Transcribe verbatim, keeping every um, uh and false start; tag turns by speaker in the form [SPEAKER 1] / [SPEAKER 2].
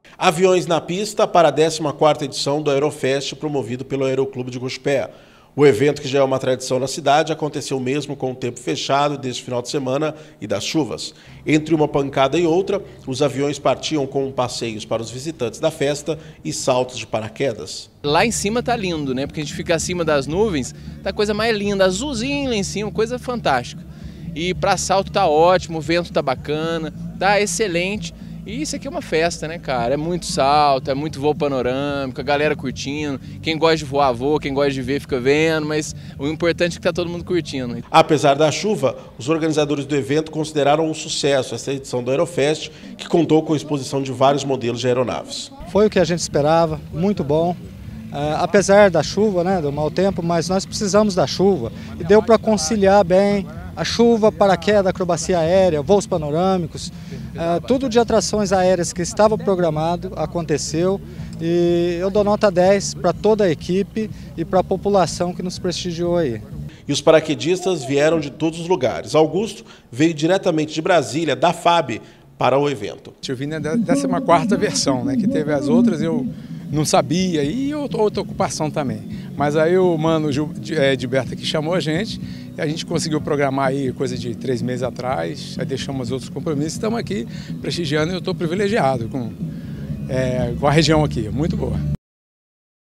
[SPEAKER 1] Aviões na pista para a décima quarta edição do Aerofest, promovido pelo Aeroclube de Guxupé. O evento, que já é uma tradição na cidade, aconteceu mesmo com o tempo fechado deste final de semana e das chuvas. Entre uma pancada e outra, os aviões partiam com passeios para os visitantes da festa e saltos de paraquedas.
[SPEAKER 2] Lá em cima tá lindo, né? Porque a gente fica acima das nuvens, tá a coisa mais linda, azulzinho lá em cima, coisa fantástica. E para salto tá ótimo, o vento tá bacana, tá excelente. E isso aqui é uma festa, né, cara? É muito salto, é muito voo panorâmico, a galera curtindo. Quem gosta de voar, voa, quem gosta de ver, fica vendo, mas o importante é que tá todo mundo curtindo.
[SPEAKER 1] Apesar da chuva, os organizadores do evento consideraram um sucesso essa edição do Aerofest, que contou com a exposição de vários modelos de aeronaves.
[SPEAKER 3] Foi o que a gente esperava, muito bom. Uh, apesar da chuva, né, do mau tempo, mas nós precisamos da chuva e deu para conciliar bem a chuva, paraquedas, acrobacia aérea, voos panorâmicos, uh, tudo de atrações aéreas que estava programado, aconteceu, e eu dou nota dez para toda a equipe e para a população que nos prestigiou aí.
[SPEAKER 1] E os paraquedistas vieram de todos os lugares. Augusto veio diretamente de Brasília, da F A B, para o evento.
[SPEAKER 4] Eu vim da décima quarta versão, né, que teve as outras, eu não sabia, e outra ocupação também. Mas aí o mano Gilberto que chamou a gente, e a gente conseguiu programar aí coisa de três meses atrás, aí deixamos outros compromissos, estamos aqui prestigiando e eu estou privilegiado com, é, com a região aqui, muito boa.